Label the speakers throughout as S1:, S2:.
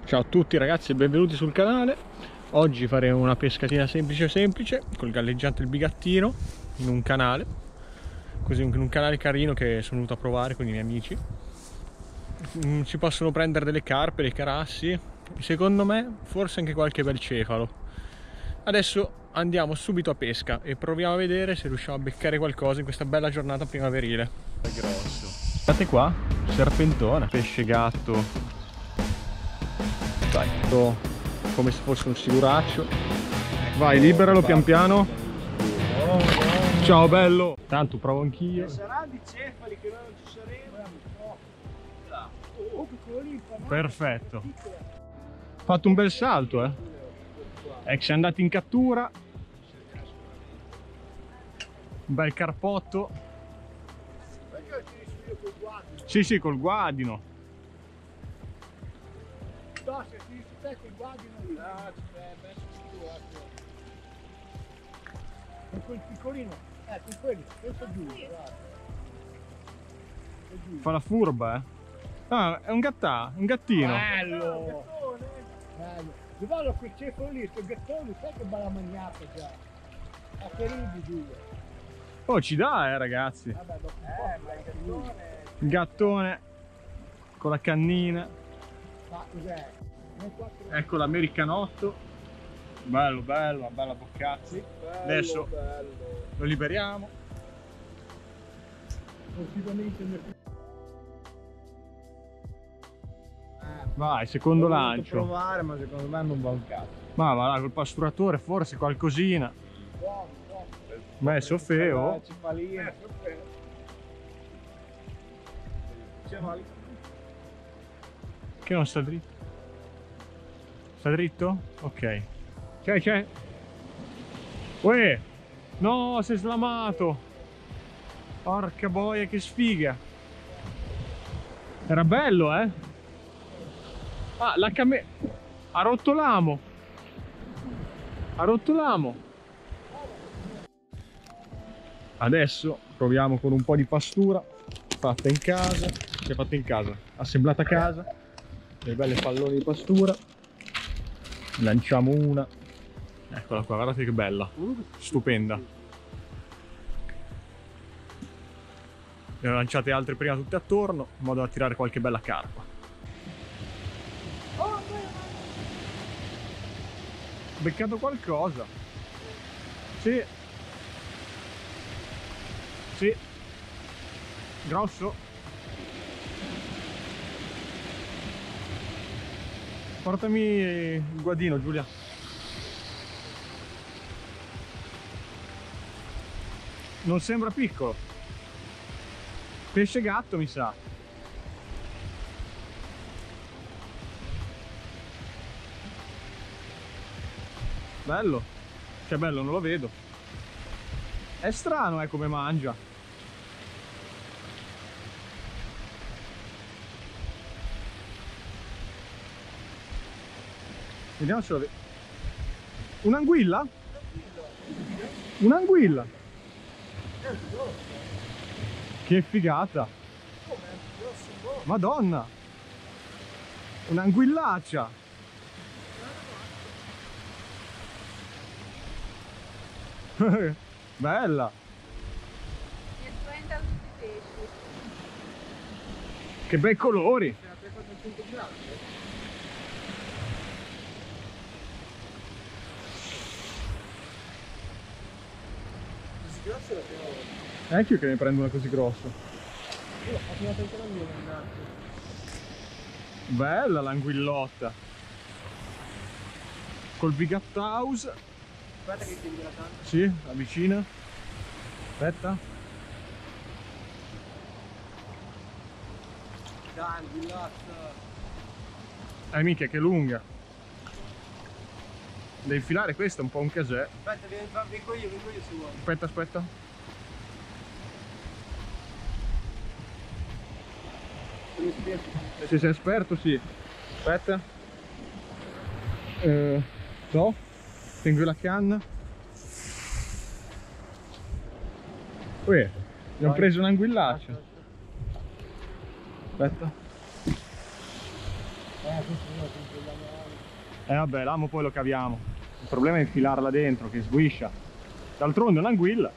S1: Ciao a tutti ragazzi e benvenuti sul canale. Oggi faremo una pescatina semplice col galleggiante il bigattino in un canale, così in un canale carino che sono venuto a provare con i miei amici. Si possono prendere delle carpe, dei carassi e secondo me forse anche qualche bel cefalo. Adesso andiamo subito a pesca e proviamo a vedere se riusciamo a beccare qualcosa in questa bella giornata primaverile. È grosso. Guardate qua, serpentone, pesce gatto. Dai, come se fosse un sicuraccio. Vai, liberalo pian piano. Ciao bello. Tanto provo anch'io.
S2: Sarà di cefali che noi non ci saremo.
S1: Perfetto. Fatto un bel salto, Siamo andati in cattura. Un bel carpotto. Sì, col guadino.
S2: No, se ti stai col guadino lì. No, ci sei messo con quel piccolino. Con quelli, questo giù, guarda.
S1: Fa la furba, Ah, è un gattino.
S2: Bello! Bello. Guarda quel cefalo lì, quel gattone, sai che bella magnata già. A che ridi due.
S1: Oh, ci dà, ragazzi.
S2: Vabbè, dopo un po', ma il gattone.
S1: Il gattone con la cannina.
S2: Ma cos'è?
S1: Ecco l'americanotto. Bello, una bella boccazza. Adesso lo liberiamo. Vai, secondo lancio.
S2: Provare, ma secondo me non va un cazzo.
S1: Ma va là col pasturatore, forse qualcosina. Messo feo. Che non sta dritto? Sta dritto? Ok. C'è. Uè! No, si è slamato! Porca boia, che sfiga! Era bello, Ah, ha rotto l'amo! Ha rotto l'amo! Adesso proviamo con un po' di pastura fatta in casa. Si è fatta in casa, assemblata a casa. Dei belle palloni di pastura. Lanciamo una. Eccola qua, guardate che bella. Stupenda. Ne ho lanciate altre prima tutte attorno, in modo da tirare qualche bella carpa. Ho beccato qualcosa. Sì. Grosso. Portami il guadino, Giulia. Non sembra piccolo. Pesce gatto, mi sa. Bello. Che bello, non lo vedo. È strano, come mangia. Vediamo se lo vedo. Un'anguilla? Un'anguilla. Che figata. Madonna. Un'anguillaccia. Bella.
S3: E diventano tutti pesci.
S1: Che bei colori. È anche io che ne prendo una così grossa. Bella l'anguillotta. Col bigattaus.
S2: Aspetta che ti la tanto.
S1: Sì, avvicina. Aspetta.
S2: Dai, anguillazza.
S1: Minchia, che lunga. Devi infilare questa, è un po' un casè.
S2: Aspetta, vengo io se vuoi.
S1: Aspetta. Se sei esperto, sì. Aspetta. No. Tengo la canna. Uè, abbiamo preso un'anguillaccia. Aspetta. Vabbè, l'amo poi lo caviamo. Il problema è infilarla dentro, che sguiscia. D'altronde è un'anguilla.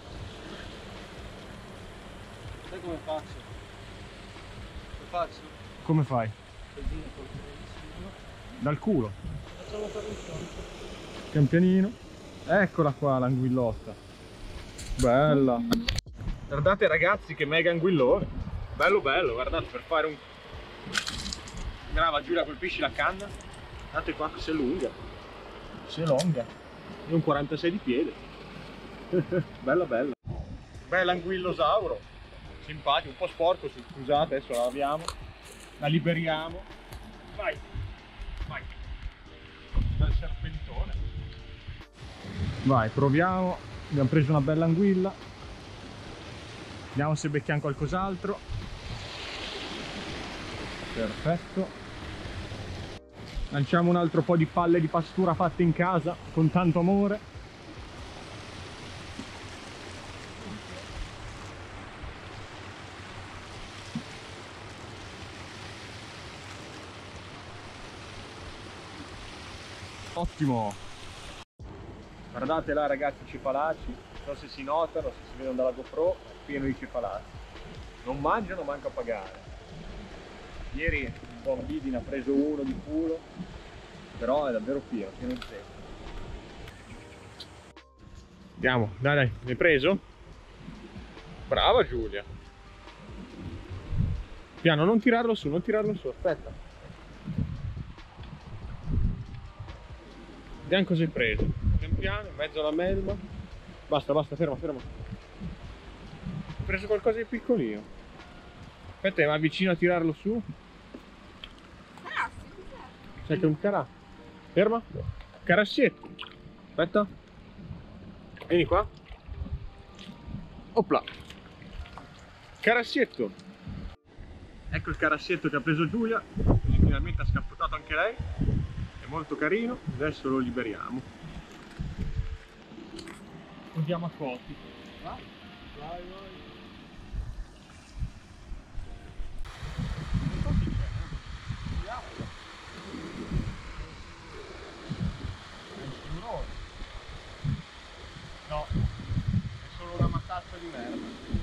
S2: Sai come faccio? Lo faccio?
S1: Come fai?
S2: Così, col frenicino.
S1: Dal culo.
S2: Facciamo per il sonno.
S1: Pian pianino. Eccola qua l'anguillotta. Bella. Guardate ragazzi che mega anguillone. Bello bello, guardate, per fare un... Brava Giulia, colpisci la canna. Guardate qua che si è lunga. Si è longa. È un 46 di piede. Bella bella. Bella anguillosauro. Simpatico, un po' sporco, scusate, adesso la laviamo. La liberiamo. Vai. Vai. Bel serpentone. Vai, proviamo. Abbiamo preso una bella anguilla. Vediamo se becchiamo qualcos'altro. Perfetto. Lanciamo un altro po' di palle di pastura fatte in casa con tanto amore. Ottimo. Guardate là ragazzi i cefalacci, non so se si notano, se si vedono dalla GoPro, è pieno di cefalacci. Non mangiano manco a pagare. Ieri un buon Bidi ne ha preso uno di culo, però è davvero pieno di zeppo. Andiamo, dai dai, l'hai preso? Brava Giulia. Piano, non tirarlo su, aspetta. Vediamo cosa hai preso. Pian piano, in mezzo alla melma. Basta, basta, ferma, ferma. Ho preso qualcosa di piccolino. Aspetta, ma vicino a tirarlo su. Sai che è un carà. Ferma. Carassietto. Aspetta. Vieni qua. Opla. Carassietto. Ecco il carassietto che ha preso Giulia. Finalmente ha scappottato anche lei. È molto carino. Adesso lo liberiamo. Lo diamo a Coti. Vai, vai, vai. No, è solo una matassa di merda.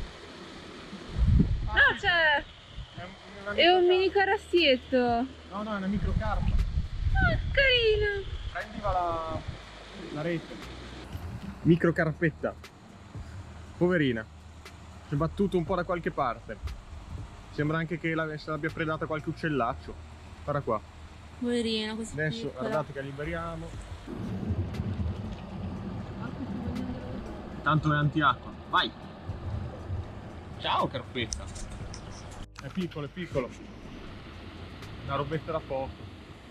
S3: No, c'è! È un mini carassietto.
S1: No, no, è una microcarpa.
S3: Ah, carino!
S1: Prendiva la rete. Microcarpetta. Poverina. Si è battuto un po' da qualche parte. Sembra anche che se l'abbia predata qualche uccellaccio. Guarda qua.
S3: Poverina, così
S1: Adesso
S3: piccola.
S1: guardate che liberiamo. Tanto è antiacqua. Vai. Ciao carpetta. È piccolo, è piccolo. Una robetta da poco.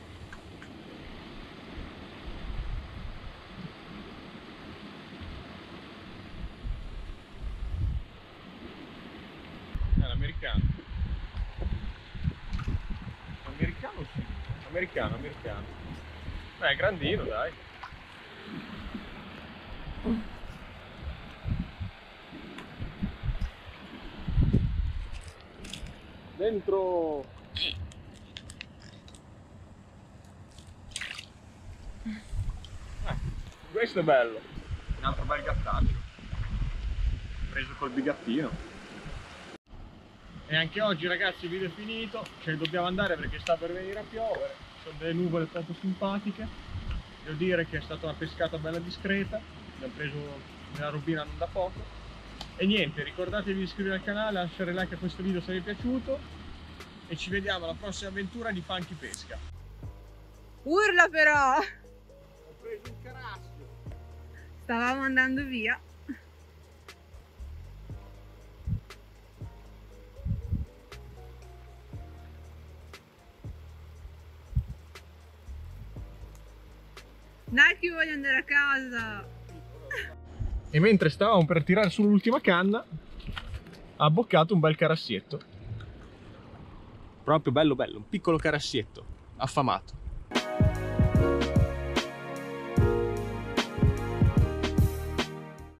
S1: È l'americano. Americano sì. Americano, americano. Beh, è grandino, dai. Dentro. Questo è bello. Un altro bel gattaccio. Preso col bigattino. E anche oggi ragazzi il video è finito. Cioè dobbiamo andare perché sta per venire a piovere. Ci sono delle nuvole poco simpatiche. Devo dire che è stata una pescata bella discreta. Abbiamo preso una robina non da poco. E niente, ricordatevi di iscrivervi al canale, lasciare like a questo video se vi è piaciuto e ci vediamo alla prossima avventura di Funky Pesca.
S3: Urla però!
S1: Ho preso il carassio.
S3: Stavamo andando via. Dai che voglio andare a casa!
S1: E mentre stavamo per tirare sull'ultima canna ha abboccato un bel carassietto. Proprio bello bello, un piccolo carassietto affamato.